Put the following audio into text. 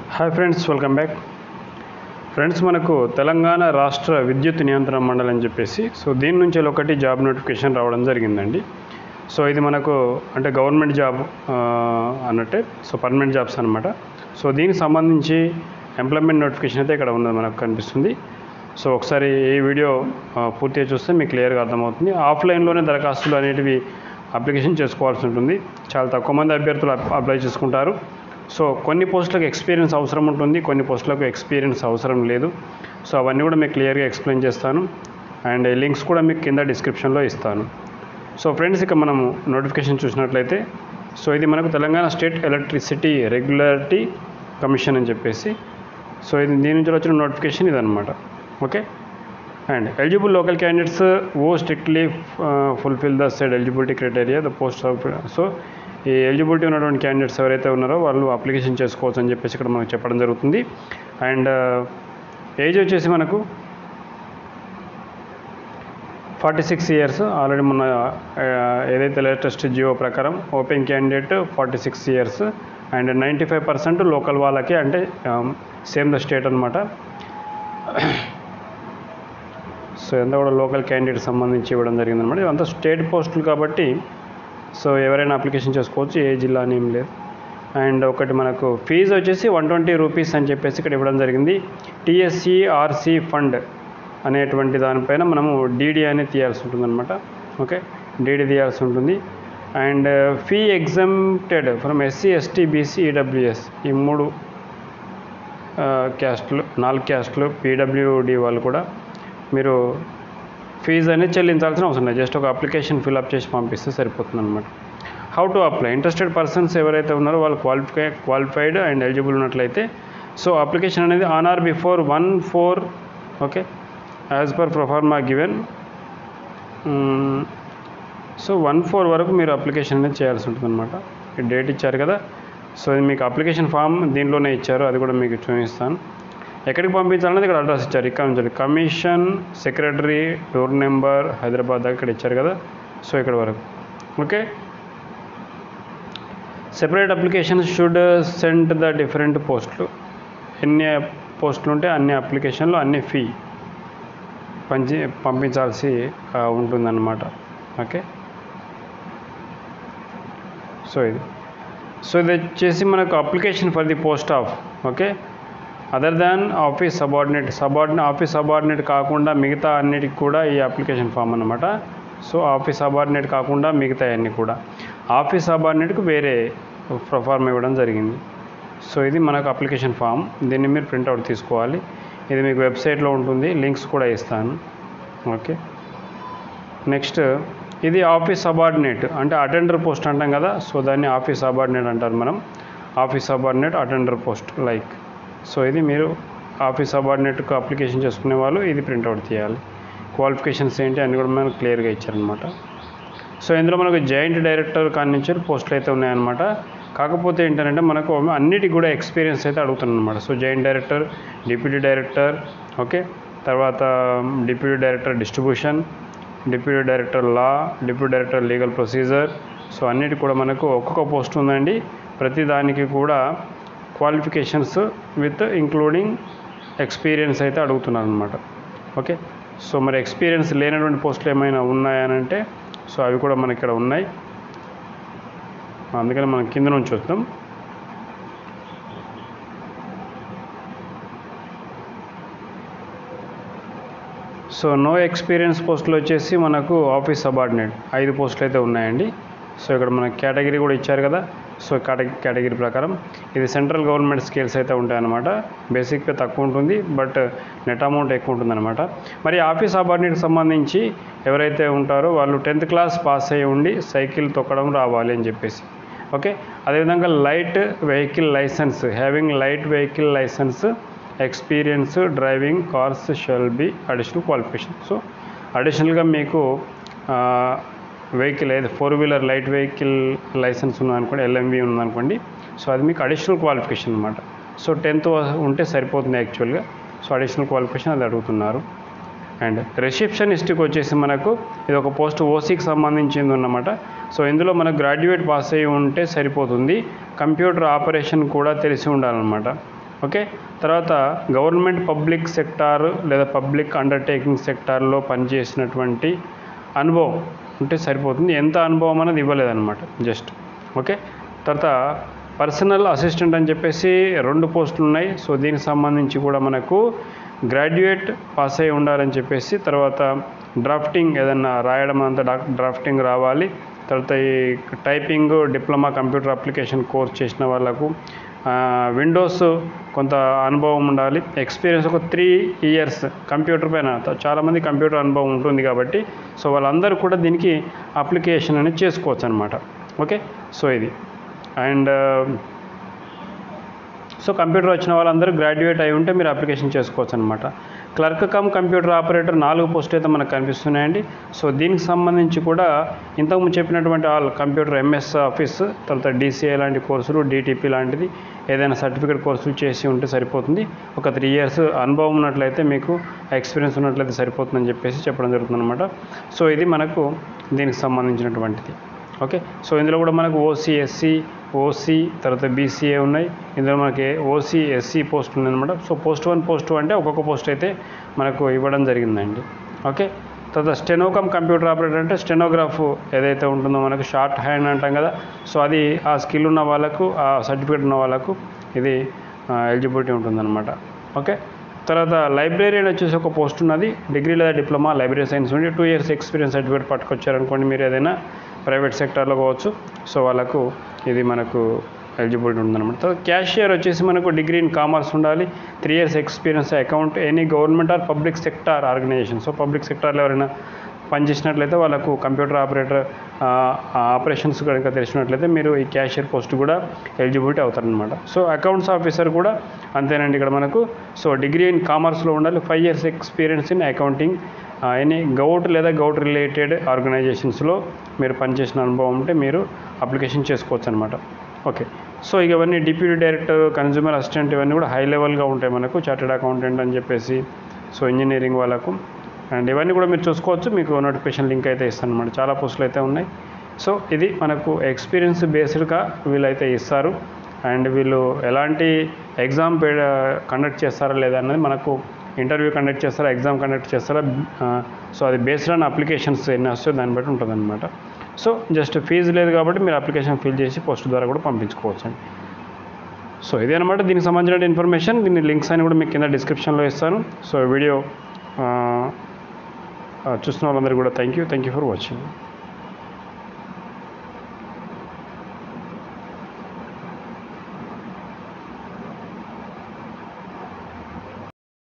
Hi friends, welcome back. Friends, మనకు తెలంగాణ రాష్ట్ర విద్యుత్ నియంత్రణ మండలి అని చెప్పేసి దీని నుంచి ఒకటి జాబ్ నోటిఫికేషన్ రావడం జరిగిందండి. ఇది మనకు అంటే గవర్నమెంట్ జాబ్ అన్నట్టే, పర్మనెంట్ జాబ్స్ అనమాట. దీనికి సంబంధించి ఎంప్లాయ్మెంట్ నోటిఫికేషన్ అయితే ఇక్కడ ఉన్నది మనకు కనిపిస్తుంది. ఒకసారి ఈ వీడియో పూర్తిగా చూస్తే మీకు క్లియర్గా అర్థమవుతుంది. ఆఫ్లైన్లోనే దరఖాస్తులు అనేటివి అప్లికేషన్ చేసుకోవాల్సి ఉంటుంది. చాలా తక్కువ మంది అభ్యర్థులు అప్లై చేసుకుంటారు. కొన్ని పోస్టులకు ఎక్స్పీరియన్స్ అవసరం ఉంటుంది, కొన్ని పోస్టులకు ఎక్స్పీరియన్స్ అవసరం లేదు. అవన్నీ కూడా మీకు క్లియర్గా ఎక్స్ప్లెయిన్ చేస్తాను. అండ్ లింక్స్ కూడా మీకు కింద డిస్క్రిప్షన్లో ఇస్తాను. ఫ్రెండ్స్, ఇక మనము నోటిఫికేషన్ చూసినట్లయితే ఇది మనకు Telangana state electricity regulatory commission అని చెప్పేసి ఇది దీని నుంచి వచ్చిన నోటిఫికేషన్ ఇదన్నమాట. Okay. And eligible local candidates who strictly fulfil the said eligibility criteria the post of ఈ ఎలిజిబిలిటీ ఉన్నటువంటి క్యాండిడేట్స్ ఎవరైతే ఉన్నారో వాళ్ళు అప్లికేషన్ చేసుకోవచ్చు అని చెప్పేసి ఇక్కడ మనకు చెప్పడం జరుగుతుంది. అండ్ ఏజ్ వచ్చేసి మనకు 46 ఇయర్స్. ఆల్రెడీ మొన్న ఏదైతే లేటెస్ట్ జియో ప్రకారం open candidate 46 years and 95% local వాళ్ళకి, అంటే సేమ్ ద స్టేట్ అనమాట. ఎంత కూడా లోకల్ క్యాండిడేట్ సంబంధించి ఇవ్వడం జరిగిందనమాట. ఇదంతా స్టేట్ పోస్టులు కాబట్టి ఎవరైనా అప్లికేషన్ చేసుకోవచ్చు, ఏ జిల్లా అని ఏం లేదు. అండ్ ఒకటి మనకు ఫీజు వచ్చేసి 120 రూపీస్ అని చెప్పేసి ఇక్కడ ఇవ్వడం జరిగింది. టీఎస్సీఆర్సీ ఫండ్ అనేటువంటి దానిపైన మనము డీడీ అనేది తీయాల్సి ఉంటుంది అనమాట. ఓకే, డీడీ తీయాల్సి ఉంటుంది. And fee exempted from SC, ST, BC, EWS, ఈ 3 క్యాస్టులు, 4 క్యాస్టులు, పీడబ్ల్యూడి వాళ్ళు కూడా మీరు ఫీజు అనేది చెల్లించాల్సిన అవసరం లేదు. జస్ట్ ఒక అప్లికేషన్ ఫిల్అప్ చేసి పంపిస్తే సరిపోతుంది అనమాట. How to apply? Interested persons ఎవరైతే ఉన్నారో వాళ్ళు క్వాలిఫైడ్ అండ్ ఎలిజిబుల్ ఉన్నట్లయితే అప్లికేషన్ అనేది on or before 1/4, okay, as per proforma given. 1/4 వరకు మీరు అప్లికేషన్ అనేది చేయాల్సి ఉంటుంది అనమాట. డేట్ ఇచ్చారు కదా, ఇది మీకు అప్లికేషన్ ఫామ్ దీంట్లోనే ఇచ్చారు, అది కూడా మీకు చూపిస్తాను. ఎక్కడికి పంపించాలనేది ఇక్కడ అడ్రస్ ఇచ్చారు. ఇక్కడ నుంచి commission secretary, door number, Hyderabad దాకా ఇక్కడ ఇచ్చారు కదా. ఇక్కడ వరకు. Okay. Separate application should send the different పోస్టులు. ఎన్ని పోస్టులు ఉంటే అన్ని అప్లికేషన్లు అన్ని ఫీ పంపించాల్సి ఉంటుందన్నమాట. ఓకే. ఇది వచ్చేసి మనకు application for the post of, okay, other than office office subordinate కాకుండా మిగతా అన్నిటికి కూడా ఈ అప్లికేషన్ ఫామ్ అన్నమాట. ఆఫీస్ సబార్డినేట్ కాకుండా మిగతా అన్నీ కూడా ఆఫీస్ సబార్డినేట్కి వేరే ప్రొఫార్మ్ ఇవ్వడం జరిగింది. ఇది మనకు అప్లికేషన్ ఫామ్. దీన్ని మీరు ప్రింట్అవుట్ తీసుకోవాలి. ఇది మీకు వెబ్సైట్లో ఉంటుంది, లింక్స్ కూడా ఇస్తాను. ఓకే. నెక్స్ట్ ఇది ఆఫీస్ సబార్డినేట్ అంటే అటెండర్ పోస్ట్ అంటాం కదా. దాన్ని ఆఫీస్ సబార్డినేట్ అంటారు మనం. Office subordinate attender post like. ఇది మీరు ఆఫీస్ సబార్డినేట్కు అప్లికేషన్ చేసుకునే వాళ్ళు ఇది ప్రింట్అవుట్ తీయాలి. క్వాలిఫికేషన్స్ ఏంటి అని కూడా మనకు క్లియర్గా ఇచ్చారనమాట. ఇందులో మనకు జాయింట్ డైరెక్టర్ కానించి పోస్టులు అయితే ఉన్నాయన్నమాట. కాకపోతే ఏంటంటే మనకు అన్నిటికి కూడా ఎక్స్పీరియన్స్ అయితే అడుగుతున్నారనమాట. Joint director, deputy director, okay, తర్వాత deputy director distribution, deputy director law, deputy director legal procedure. అన్నిటికి కూడా మనకు ఒక్కొక్క పోస్ట్ ఉందండి. ప్రతి దానికి కూడా క్వాలిఫికేషన్స్ విత్ ఇంక్లూడింగ్ ఎక్స్పీరియన్స్ అయితే అడుగుతున్నారు అనమాట. ఓకే. మరి ఎక్స్పీరియన్స్ లేనటువంటి పోస్టులు ఏమైనా ఉన్నాయనంటే అవి కూడా మనకి ఇక్కడ ఉన్నాయి. అందుకని మనం కింద నుంచి వస్తాం. నో ఎక్స్పీరియన్స్ పోస్టులు వచ్చేసి మనకు ఆఫీస్ సబార్డినేట్ 5 పోస్టులు అయితే ఉన్నాయండి. ఇక్కడ మనకు కేటగిరీ కూడా ఇచ్చారు కదా. కేటగిరీ ప్రకారం ఇది సెంట్రల్ గవర్నమెంట్ స్కేల్స్ అయితే ఉంటాయన్నమాట. బేసిక్గా తక్కువ ఉంటుంది, బట్ నెట్ అమౌంట్ ఎక్కువ ఉంటుందన్నమాట. మరి ఆఫీస్ సబార్డినేట్కి సంబంధించి ఎవరైతే ఉంటారో వాళ్ళు 10th క్లాస్ పాస్ అయ్యి ఉండి సైకిల్ తొక్కడం రావాలి అని చెప్పేసి. ఓకే. అదేవిధంగా light vehicle licence, having light vehicle licence, experience driving cars shall be additional qualification. అడిషనల్గా మీకు వెహికల్ ఏది 4-వీలర్ లైట్ వెహికల్ లైసెన్స్ ఉందనుకోండి, LMV ఉందనుకోండి, అది మీకు అడిషనల్ క్వాలిఫికేషన్ అనమాట. 10th ఉంటే సరిపోతుంది యాక్చువల్గా. అడిషనల్ క్వాలిఫికేషన్ అది అడుగుతున్నారు. అండ్ రిసెప్షనిస్ట్కి వచ్చేసి మనకు ఇది ఒక పోస్ట్ ఓసీకి సంబంధించింది అన్నమాట. ఇందులో మనకు గ్రాడ్యుయేట్ పాస్ అయ్యి ఉంటే సరిపోతుంది. కంప్యూటర్ ఆపరేషన్ కూడా తెలిసి ఉండాలన్నమాట. ఓకే. తర్వాత గవర్నమెంట్ పబ్లిక్ సెక్టార్ లేదా పబ్లిక్ అండర్టేకింగ్ సెక్టార్లో పనిచేసినటువంటి అనుభవం ఉంటే సరిపోతుంది. ఎంత అనుభవం అనేది ఇవ్వలేదన్నమాట జస్ట్. ఓకే. తర్వాత పర్సనల్ అసిస్టెంట్ అని చెప్పేసి 2 పోస్టులు ఉన్నాయి. సో దీనికి సంబంధించి కూడా మనకు గ్రాడ్యుయేట్ పాస్ అయి ఉండాలని చెప్పేసి, తర్వాత డ్రాఫ్టింగ్ ఏదన్నా రాయడం అంతా డ్రాఫ్టింగ్ రావాలి. తర్వాత ఈ typing diploma computer application course చేసిన వాళ్ళకు విండోస్ కొంత అనుభవం ఉండాలి. ఎక్స్పీరియన్స్ ఒక 3 ఇయర్స్ కంప్యూటర్ పైన, చాలామంది కంప్యూటర్ అనుభవం ఉంటుంది కాబట్టి సో వాళ్ళందరూ కూడా దీనికి అప్లికేషన్ అనేది చేసుకోవచ్చు అనమాట. ఓకే. సో ఇది అండ్ సో కంప్యూటర్ వచ్చిన వాళ్ళందరూ గ్రాడ్యుయేట్ అయి ఉంటే మీరు అప్లికేషన్ చేసుకోవచ్చు అనమాట. క్లర్క్ కమ్ కంప్యూటర్ ఆపరేటర్ 4 పోస్టులు అయితే మనకు కనిపిస్తున్నాయండి. సో దీనికి సంబంధించి కూడా ఇంతకుముందు చెప్పినటువంటి ఆల్ కంప్యూటర్ ఎంఎస్ ఆఫీస్, తర్వాత డిసిఏ లాంటి కోర్సులు, డిటిపి లాంటిది ఏదైనా సర్టిఫికేట్ కోర్సులు చేసి ఉంటే సరిపోతుంది. ఒక 3 ఇయర్స్ అనుభవం ఉన్నట్లయితే, మీకు ఎక్స్పీరియన్స్ ఉన్నట్లయితే సరిపోతుందని చెప్పేసి చెప్పడం జరుగుతుంది అనమాట. సో ఇది మనకు దీనికి సంబంధించినటువంటిది. ఓకే. సో ఇందులో కూడా మనకు ఓసీ, ఎస్సీ, ఓసీ, తర్వాత బీసీఏ ఉన్నాయి. ఇందులో మనకి ఓసీ, ఎస్సీ పోస్టులు ఉన్నాయన్నమాట. సో పోస్ట్ 1, పోస్ట్ 2 అంటే ఒక్కొక్క పోస్ట్ అయితే మనకు ఇవ్వడం జరిగిందండి. ఓకే. తర్వాత స్టెనోకమ్ కంప్యూటర్ ఆపరేటర్ అంటే స్టెనోగ్రాఫ్ ఏదైతే ఉంటుందో మనకు షార్ట్ హ్యాండ్ అంటాం కదా. సో అది ఆ స్కిల్ ఉన్న వాళ్ళకు, ఆ సర్టిఫికేట్ ఉన్న వాళ్ళకు ఇది ఎలిజిబిలిటీ ఉంటుందన్నమాట. ఓకే. తర్వాత లైబ్రరీన్ వచ్చేసి ఒక పోస్ట్ ఉన్నది. డిగ్రీ లేదా డిప్లొమా లైబ్రరీ సైన్స్ ఉండి 2 ఇయర్స్ ఎక్స్పీరియన్స్ సర్టిఫికేట్ పట్టుకొచ్చారనుకోండి, మీరు ఏదైనా ప్రైవేట్ సెక్టార్లో కావచ్చు. సో వాళ్ళకు ఇది మనకు ఎలిజిబిలిటీ ఉందన్నమాట. తర్వాత క్యాషియర్ వచ్చేసి మనకు డిగ్రీ ఇన్ కామర్స్ ఉండాలి. 3 years experience account any government or public sector organisation. So public సెక్టార్లో ఎవరైనా పనిచేసినట్లయితే వాళ్ళకు కంప్యూటర్ ఆపరేటర్ ఆపరేషన్స్ కనుక తెలిసినట్లయితే మీరు ఈ క్యాషియర్ పోస్ట్ కూడా ఎలిజిబిలిటీ అవుతారనమాట. సో అకౌంట్స్ ఆఫీసర్ కూడా అంతేనండి ఇక్కడ మనకు. సో డిగ్రీ ఇన్ కామర్స్లో ఉండాలి. 5 years experience in accounting any govt లేదా గౌట్ రిలేటెడ్ ఆర్గనైజేషన్స్లో మీరు పనిచేసిన అనుభవం ఉంటే మీరు అప్లికేషన్ చేసుకోవచ్చు అనమాట. ఓకే. సో ఇక ఇవన్నీ డిప్యూటీ డైరెక్టర్, కన్జ్యూమర్ అసిస్టెంట్ ఇవన్నీ కూడా హై లెవెల్గా ఉంటాయి మనకు. చార్టెడ్ అకౌంటెంట్ అని చెప్పేసి, సో ఇంజనీరింగ్ వాళ్ళకు అండ్ ఇవన్నీ కూడా మీరు చూసుకోవచ్చు. మీకు నోటిఫికేషన్ లింక్ అయితే ఇస్తాను అనమాట. చాలా పోస్టులు అయితే ఉన్నాయి. సో ఇది మనకు ఎక్స్పీరియన్స్ బేస్డ్గా వీళ్ళైతే ఇస్తారు. అండ్ వీళ్ళు ఎలాంటి ఎగ్జామ్ కండక్ట్ చేస్తారా లేదా అన్నది మనకు ఇంటర్వ్యూ కండక్ట్ చేస్తారా, ఎగ్జామ్ కండక్ట్ చేస్తారా, సో అది బేస్డ్ ఆన్ అప్లికేషన్స్ ఎన్ని వస్తాయో దాన్ని బట్టి ఉంటుంది అనమాట. సో జస్ట్ ఫీజు లేదు కాబట్టి మీరు అప్లికేషన్ ఫిల్ చేసి పోస్ట్ ద్వారా కూడా పంపించుకోవచ్చు అండి. సో ఇదే అనమాట దీనికి సంబంధించిన ఇన్ఫర్మేషన్. దీని లింక్స్ అని కూడా మీకు కింద డిస్క్రిప్షన్లో ఇస్తాను. సో వీడియో చూస్తున్న వాళ్ళందరికీ కూడా థ్యాంక్ యూ ఫర్ వాచింగ్.